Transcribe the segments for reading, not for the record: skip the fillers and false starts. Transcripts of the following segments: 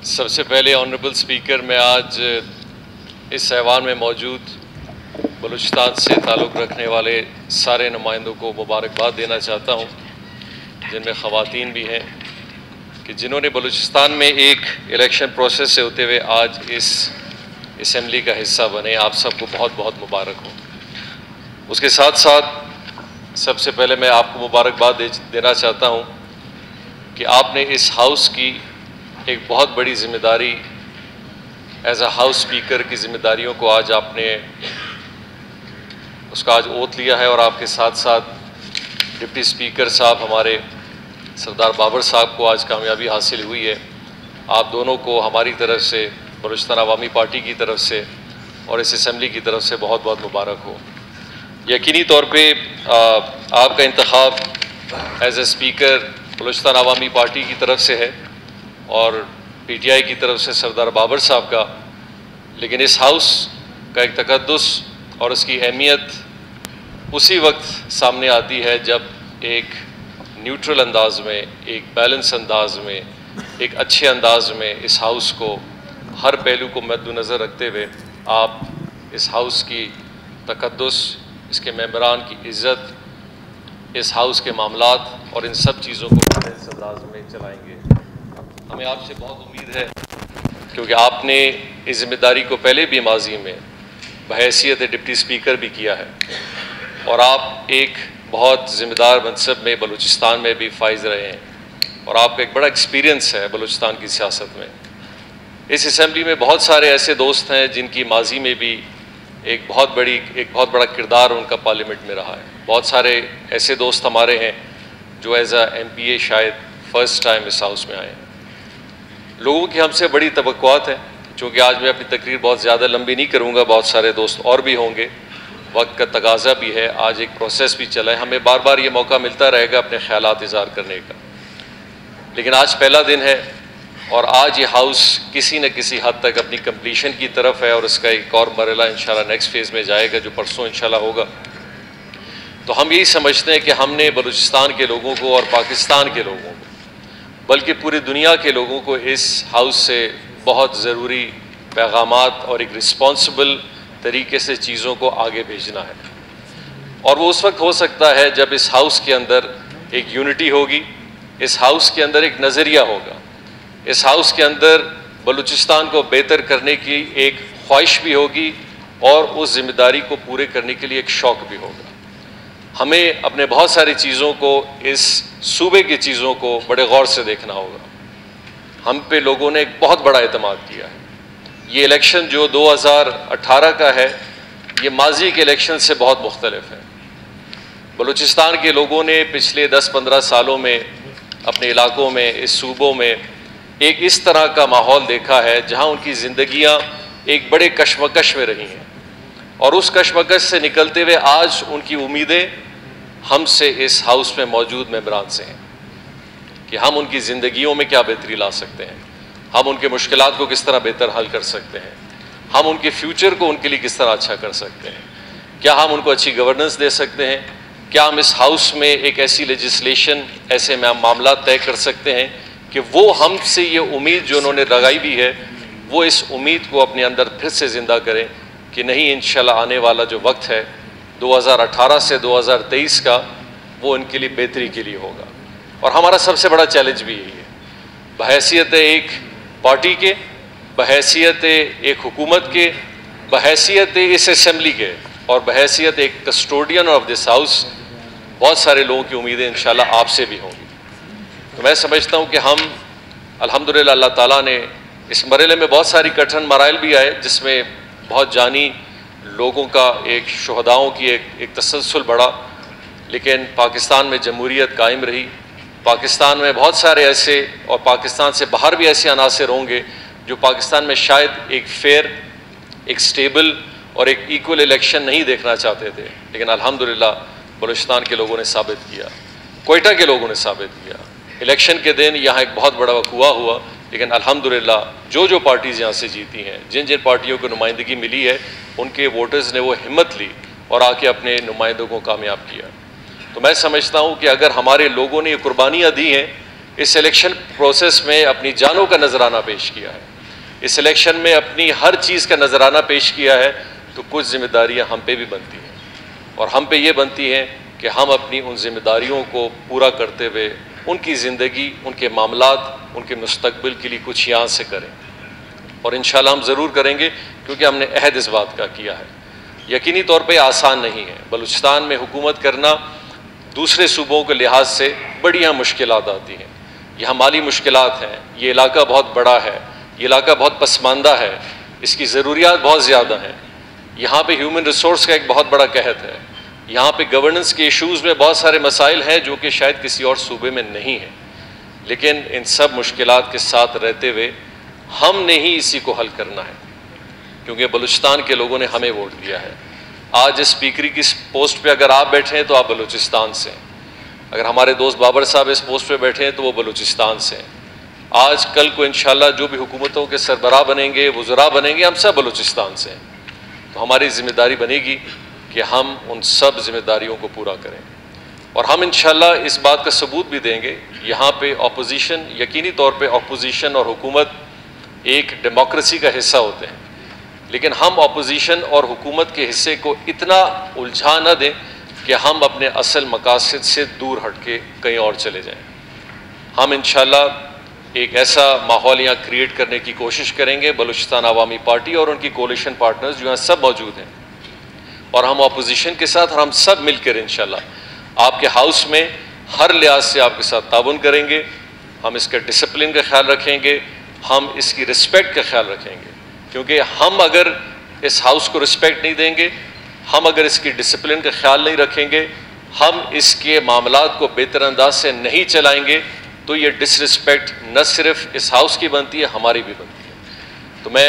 سب سے پہلے honourable speaker, میں آج اس ایوان میں موجود بلوچستان سے تعلق رکھنے والے سارے نمائندوں کو مبارکباد دینا چاہتا ہوں، جن میں خواتین بھی ہیں، کہ جنہوں نے بلوچستان میں ایک الیکشن پروسیس سے ہوتے ہوئے آج اس اسمبلی کا حصہ بنے۔ آپ سب کو بہت بہت مبارک ہو۔ اس کے ساتھ ساتھ سب سے پہلے میں آپ کو مبارکباد دینا چاہتا ہوں کہ آپ نے اس ہاؤس کی ایک بہت بڑی ذمہ داری ایز اے ہاؤس اسپیکر کی ذمہ داریوں کو آج آپ نے اس کا آج اوتھ لیا ہے، اور آپ کے ساتھ ساتھ ڈپٹی اسپیکر صاحب ہمارے سردار بابر صاحب کو آج کامیابی حاصل ہوئی ہے۔ آپ دونوں کو ہماری طرف سے، بلوچستان عوامی پارٹی کی طرف سے اور اس اسمبلی کی طرف سے بہت بہت مبارک ہو۔ یقینی طور پہ آپ کا انتخاب ایز اے اسپیکر بلوچستان عوامی پارٹی کی طرف سے ہے اور پی ٹی آئی کی طرف سے سردار بابر صاحب کا، لیکن اس ہاؤس کا ایک تقدس اور اس کی اہمیت اسی وقت سامنے آتی ہے جب ایک نیوٹرل انداز میں، ایک بیلنس انداز میں، ایک اچھے انداز میں اس ہاؤس کو ہر پہلو کو مد نظر رکھتے ہوئے آپ اس ہاؤس کی تقدس، اس کے ممبران کی عزت، اس ہاؤس کے معاملات اور ان سب چیزوں کو بیلنس انداز میں چلائیں گے۔ ہمیں آپ سے بہت امید ہے، کیونکہ آپ نے اس ذمہ داری کو پہلے بھی ماضی میں بحیثیت ڈپٹی اسپیکر بھی کیا ہے، اور آپ ایک بہت ذمہ دار منصب میں بلوچستان میں بھی فائز رہے ہیں، اور آپ کا ایک بڑا ایکسپیرینس ہے بلوچستان کی سیاست میں۔ اس اسمبلی میں بہت سارے ایسے دوست ہیں جن کی ماضی میں بھی ایک بہت بڑا کردار ان کا پارلیمنٹ میں رہا ہے۔ بہت سارے ایسے دوست ہمارے ہیں جو ایز اے ایم پی اے شاید فرسٹ ٹائم اس ہاؤس میں آئے ہیں۔ لوگوں کی ہم سے بڑی توقعات ہیں، چونکہ آج میں اپنی تقریر بہت زیادہ لمبی نہیں کروں گا، بہت سارے دوست اور بھی ہوں گے، وقت کا تقاضا بھی ہے، آج ایک پروسیس بھی چلا ہے، ہمیں بار بار یہ موقع ملتا رہے گا اپنے خیالات اظہار کرنے کا، لیکن آج پہلا دن ہے اور آج یہ ہاؤس کسی نہ کسی حد تک اپنی کمپلیشن کی طرف ہے، اور اس کا ایک اور مرحلہ انشاءاللہ نیکسٹ فیز میں جائے گا جو پرسوں انشاءاللہ ہوگا۔ تو ہم یہی سمجھتے ہیں کہ ہم نے بلوچستان کے لوگوں کو اور پاکستان کے لوگوں کو، بلکہ پوری دنیا کے لوگوں کو اس ہاؤس سے بہت ضروری پیغامات اور ایک رسپانسبل طریقے سے چیزوں کو آگے بھیجنا ہے، اور وہ اس وقت ہو سکتا ہے جب اس ہاؤس کے اندر ایک یونٹی ہوگی، اس ہاؤس کے اندر ایک نظریہ ہوگا، اس ہاؤس کے اندر بلوچستان کو بہتر کرنے کی ایک خواہش بھی ہوگی، اور اس ذمہ داری کو پورے کرنے کے لیے ایک شوق بھی ہوگا۔ ہمیں اپنے بہت ساری چیزوں کو، اس صوبے کی چیزوں کو بڑے غور سے دیکھنا ہوگا۔ ہم پہ لوگوں نے ایک بہت بڑا اعتماد کیا ہے۔ یہ الیکشن جو 2018 کا ہے، یہ ماضی کے الیکشن سے بہت مختلف ہے۔ بلوچستان کے لوگوں نے پچھلے 10-15 سالوں میں اپنے علاقوں میں، اس صوبوں میں ایک اس طرح کا ماحول دیکھا ہے جہاں ان کی زندگیاں ایک بڑے کشمکش میں رہی ہیں، اور اس کشمکش سے نکلتے ہوئے آج ان کی امیدیں ہم سے، اس ہاؤس میں موجود ممبران سے ہیں کہ ہم ان کی زندگیوں میں کیا بہتری لا سکتے ہیں، ہم ان کے مشکلات کو کس طرح بہتر حل کر سکتے ہیں، ہم ان کے فیوچر کو ان کے لیے کس طرح اچھا کر سکتے ہیں، کیا ہم ان کو اچھی گورننس دے سکتے ہیں، کیا ہم اس ہاؤس میں ایک ایسی لیجسلیشن، ایسے معاملات طے کر سکتے ہیں کہ وہ ہم سے یہ امید جو انہوں نے لگائی بھی ہے، وہ اس امید کو اپنے اندر پھر سے زندہ کریں کہ نہیں، انشاءاللہ آنے والا جو وقت ہے 2018 سے 2023 کا، وہ ان کے لیے بہتری کے لیے ہوگا۔ اور ہمارا سب سے بڑا چیلنج بھی یہی ہے، بحیثیت ایک پارٹی کے، بحیثیت ایک حکومت کے، بحیثیت اس اسمبلی کے، اور بحیثیت ایک کسٹوڈین آف دس ہاؤس، بہت سارے لوگوں کی امیدیں انشاءاللہ آپ سے بھی ہوں گی۔ تو میں سمجھتا ہوں کہ ہم الحمدللہ اللہ تعالیٰ نے اس مرحلے میں بہت ساری کٹھن مراحل بھی آئے، جس میں بہت جانی لوگوں کا، ایک شہداؤں کی ایک تسلسل بڑھا، لیکن پاکستان میں جمہوریت قائم رہی۔ پاکستان میں بہت سارے ایسے، اور پاکستان سے باہر بھی ایسے عناصر ہوں گے جو پاکستان میں شاید ایک فیئر، ایک سٹیبل اور ایک ایکول الیکشن نہیں دیکھنا چاہتے تھے، لیکن الحمدللہ بلوچستان کے لوگوں نے ثابت کیا، کوئٹہ کے لوگوں نے ثابت کیا۔ الیکشن کے دن یہاں ایک بہت بڑا وقوع ہوا، لیکن الحمدللہ جو پارٹیز یہاں سے جیتی ہیں، جن پارٹیوں کو نمائندگی ملی ہے، ان کے ووٹرز نے وہ ہمت لی اور آ کے اپنے نمائندوں کو کامیاب کیا۔ تو میں سمجھتا ہوں کہ اگر ہمارے لوگوں نے یہ قربانیاں دی ہیں اس الیکشن پروسیس میں اپنی جانوں کا نذرانہ پیش کیا ہے، اس الیکشن میں اپنی ہر چیز کا نذرانہ پیش کیا ہے، تو کچھ ذمہ داریاں ہم پہ بھی بنتی ہیں، اور ہم پہ یہ بنتی ہیں کہ ہم اپنی ان ذمہ داریوں کو پورا کرتے ہوئے ان کی زندگی، ان کے معاملات، ان کے مستقبل کے لیے کچھ یہاں سے کریں، اور انشاءاللہ ہم ضرور کریں گے، کیونکہ ہم نے عہد اس بات کا کیا ہے۔ یقینی طور پہ آسان نہیں ہے، بلوچستان میں حکومت کرنا دوسرے صوبوں کے لحاظ سے بڑی یہاں مشکلات آتی ہیں، یہاں مالی مشکلات ہیں، یہ علاقہ بہت بڑا ہے، یہ علاقہ بہت پسماندہ ہے، اس کی ضروریات بہت زیادہ ہیں، یہاں پہ ہیومن ریسورس کا ایک بہت بڑا قحط ہے، یہاں پہ گورننس کے ایشوز میں بہت سارے مسائل ہیں جو کہ شاید کسی اور صوبے میں نہیں ہیں، لیکن ان سب مشکلات کے ساتھ رہتے ہوئے ہم نے ہی اسی کو حل کرنا ہے، کیونکہ بلوچستان کے لوگوں نے ہمیں ووٹ دیا ہے۔ آج اس اسپیکری کی پوسٹ پہ اگر آپ بیٹھے ہیں تو آپ بلوچستان سے ہیں، اگر ہمارے دوست بابر صاحب اس پوسٹ پہ بیٹھے ہیں تو وہ بلوچستان سے ہیں، آج کل کو انشاءاللہ جو بھی حکومتوں کے سربراہ بنیں گے، وزراء بنیں گے، ہم سب بلوچستان سے ہیں، تو ہماری ذمہ داری بنے گی کہ ہم ان سب ذمہ داریوں کو پورا کریں، اور ہم انشاءاللہ اس بات کا ثبوت بھی دیں گے۔ یہاں پہ اپوزیشن، یقینی طور پہ اپوزیشن اور حکومت ایک ڈیموکریسی کا حصہ ہوتے ہیں، لیکن ہم اپوزیشن اور حکومت کے حصے کو اتنا الجھا نہ دیں کہ ہم اپنے اصل مقاصد سے دور ہٹ کے کہیں اور چلے جائیں۔ ہم انشاءاللہ ایک ایسا ماحول یہاں کریٹ کرنے کی کوشش کریں گے، بلوچستان عوامی پارٹی اور ان کی کولیشن پارٹنرز جو یہاں سب موجود ہیں، اور ہم اپوزیشن کے ساتھ اور ہم سب مل کر انشاءاللہ آپ کے ہاؤس میں ہر لحاظ سے آپ کے ساتھ تعاون کریں گے، ہم اس کے ڈسپلن کا خیال رکھیں گے، ہم اس کی رسپیکٹ کا خیال رکھیں گے، کیونکہ ہم اگر اس ہاؤس کو رسپیکٹ نہیں دیں گے، ہم اگر اس کی ڈسپلن کا خیال نہیں رکھیں گے، ہم اس کے معاملات کو بہتر انداز سے نہیں چلائیں گے، تو یہ ڈس رسپیکٹ نہ صرف اس ہاؤس کی بنتی ہے، ہماری بھی بنتی ہے۔ تو میں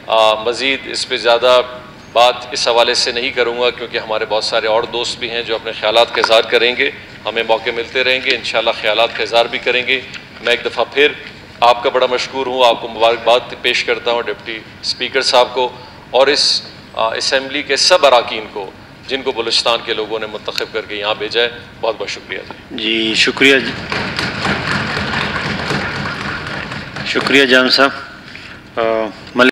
مزید اس پہ زیادہ بات اس حوالے سے نہیں کروں گا، کیونکہ ہمارے بہت سارے اور دوست بھی ہیں جو اپنے خیالات کا اظہار کریں گے، ہمیں موقع ملتے رہیں گے، انشاءاللہ خیالات کا اظہار بھی کریں گے۔ میں ایک دفعہ پھر آپ کا بڑا مشکور ہوں، آپ کو مبارکباد پیش کرتا ہوں، ڈپٹی اسپیکر صاحب کو اور اس اسمبلی کے سب اراکین کو جن کو بلوچستان کے لوگوں نے منتخب کر کے یہاں بھیجا ہے۔ بہت بہت شکریہ جی۔ شکریہ جان صاحب۔